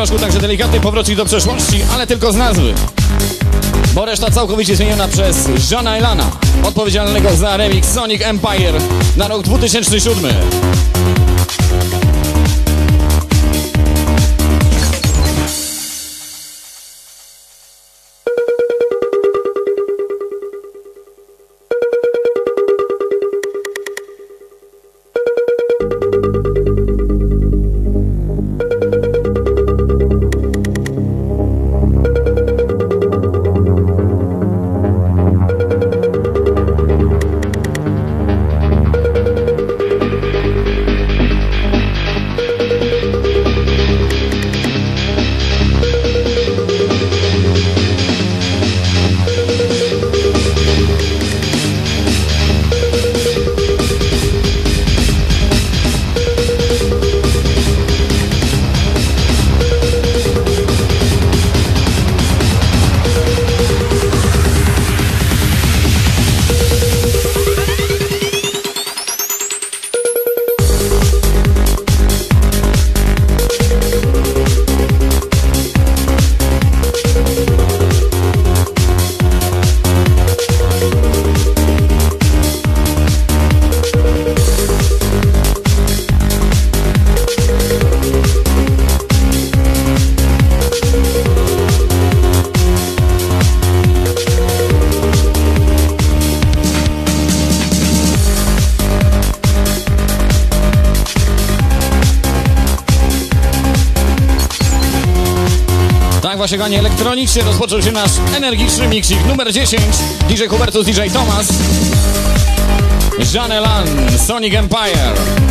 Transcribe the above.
krążku także delikatny powrocik do przeszłości, ale tylko z nazwy. Bo reszta całkowicie zmieniona przez Johna Elana, odpowiedzialnego za remix Sonic Empire na rok 2007. Tak właśnie, ganie elektronicznie rozpoczął się nasz energiczny miksik numer 10. DJ Hubertus, DJ Thomas, John Elan, Sonic Empire.